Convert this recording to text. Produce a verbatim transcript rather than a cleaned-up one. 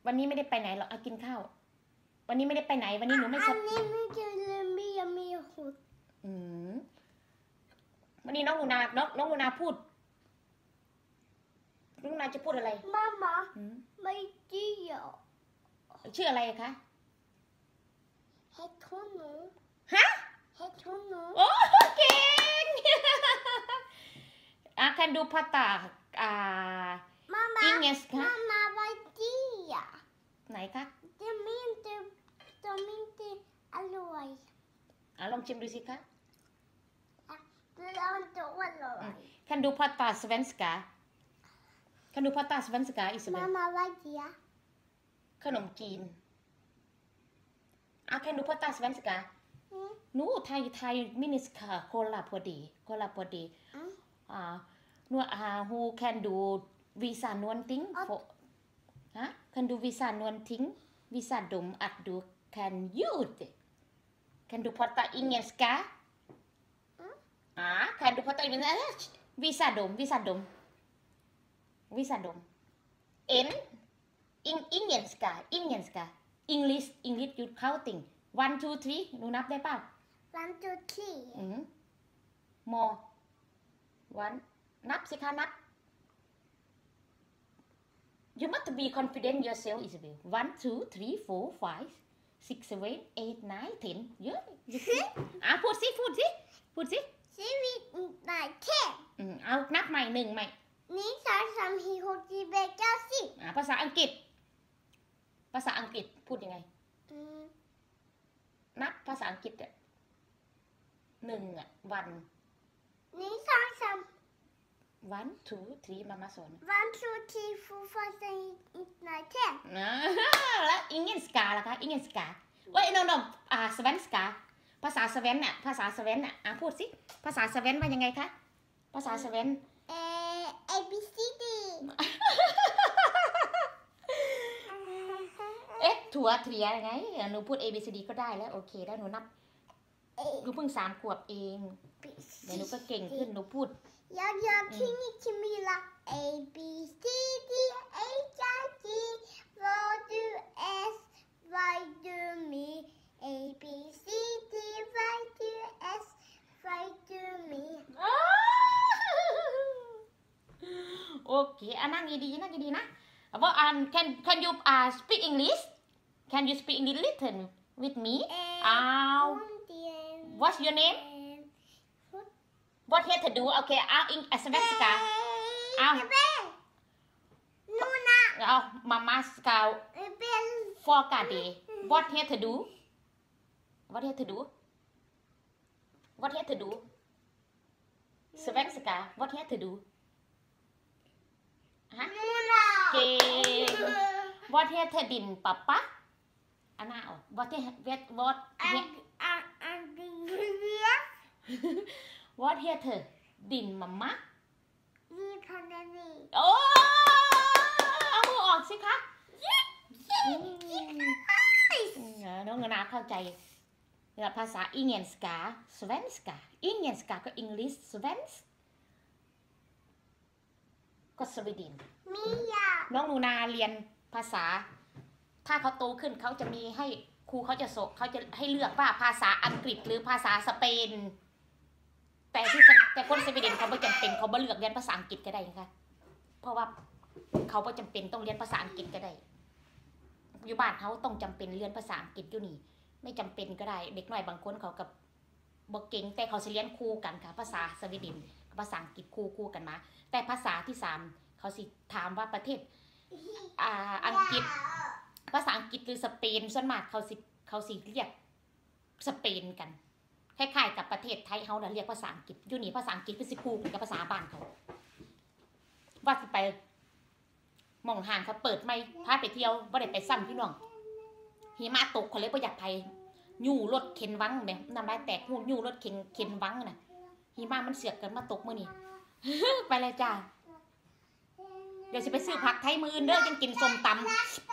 วันนี้ไม่ได้ไปไหนหรอกเอากินข้าววันนี้ไม่ได้ไปไหนวันนี้หนูไม่สบายอันนี้ไม่เจอเลยมีมีหุดอืมวันนี้น้องหนูนาน้องน้องหนูนาพูดน้องหนูนาจะพูดอะไรมาม่าไม่เจียวชื่ออะไรคะเฮ็ดทุนหนูฮะเฮ็ดทุนหนูโอ้เก่งอ่ะคันดูภาษาอ่าอิงเกสค่ะมาม่าไม่เจียวไหนคะจะมีจะจะมีจะอร่อยอ่ะลองชิมดูสิคะลองดูอร่อยคันดูภาษาสเวนสกาคันดูภาษาสเวนสกาอิสเบลมาม่าไม่เจียวขนมจีนอ่ะคันดูภาษาสเวนสกาหนูไทยไทยมินิสกาโคลาพอดีโคลาพอดีอ่าหนูอ่า who can do visa นวลทิ้งฮะ can do visa นวลทิ้ง visa ดมอัดดู can you can do ภาษาอังกฤษกาอ่า can do ภาษาอังกฤษ visa ดม visa ดม visa ดม n in อังกฤษกาอังกฤษกา English English หยุด counting one two three หนูนับได้ป่ะ one two three อืม more one นับสิคะนับ you must be confident yourself Isabel one two three four five six seven eight nine ten เยอะอ่ะพูดสิพูดสิพูดสิ seven nine ten อืมเอานับใหม่หนึ่งใหม่นี่สามสามสี่หกเจ็ดแปดเก้าสิบอ่ะภาษาอังกฤษภาษาอังกฤษพูดยังไงนับภาษาอังกฤษอ่ะหนึ่งอ่ะวันนี่สองสาม one two three มามาสอน one two three four five six nine ten นะแล้วอังกฤษกาล่ะคะอังกฤษกาเว้ย no no อ่าสเวนสกาภาษาสเวนน่ะภาษาสเวนน่ะอ่ะพูดสิภาษาสเวนว่ายังไงคะภาษาสเวนเอ A B C Dเอ๊ะถั่วเถียไงหนูพูด A B C D ก็ได้แล้วโอเคแล้วหนูนับหนูเพิ่งสามขวบเองเดี๋ยวหนูก็เก่งขึ้นหนูพูดยาวๆที่นี่ที่มีละ A B C D H I J K L M N Y do me A B C D Y do S Y do me โอเคอ่ะนั่งดีๆนั่งดีๆนะว่าอัน can can you uh, speak English can you speak English listen with me uh, what's your name what here to do okay เอาอิงอัสเวสกาเอานูนะเอามามาสกา for กาเด what here to do what here to do what here to do สเวสกา what here to doฮะเก่ง what here to ดินป๊าป๊าอันน่ะ what here what what what here to ดินมัมมะนี่พันนี่โอ้เอามือออกสิคะน้องเงินาเข้าใจภาษาอังกฤษกาสเวนสกาอังกฤษกาก็อังกฤษสเวนส์ก็สวีเดนน้องหนูนาเรียนภาษาถ้าเขาโตขึ้นเขาจะมีให้ครูเขาจะสอนเขาจะให้เลือกว่าภาษาอังกฤษหรือภาษาสเปนแต่ที่แต่คนสวีเดนเขาไม่จำเป็นเขาไม่เลือกเรียนภาษาอังกฤษก็ได้นะคะเพราะว่าเขาไม่จำเป็นต้องเรียนภาษาอังกฤษก็ได้อยู่บ้านเขาต้องจำเป็นเรียนภาษาอังกฤษอยู่นี่ไม่จำเป็นก็ได้เด็กน้อยบางคนเขากับบอกเก่งแต่เขาเรียนคู่กันค่ะภาษาสวีเดนภาษาอังกฤษคู่คู่กันมาแต่ภาษาที่สามเขาสิถามว่าประเทศอ่าอังกฤษภาษาอังกฤษหรือสเปนส่วนมากเขาสิเขาสิเรียกสเปนกันคล้ายๆกับประเทศไทยเขาเรียกภาษาอังกฤษอยู่นี่ภาษาอังกฤษเป็นสิคู่กับภาษาบ้านเขาว่าสิไปมองห่างเขาเปิดไม่พาไปเที่ยวว่าได้ไปซ้ำพี่น้องหิมะตกเขาเลยประหยัดภัยยู่รถเข็นวังไหมน้ำลายแตกหูยู่รถเข็นเข็นวังน่ะหิมะมันเสือกกันมาตกมื่อนี้ ไปเลยจ้าเดี๋ยวจะไปซื้อผักไทยมือเด้อยังกินส้มตำ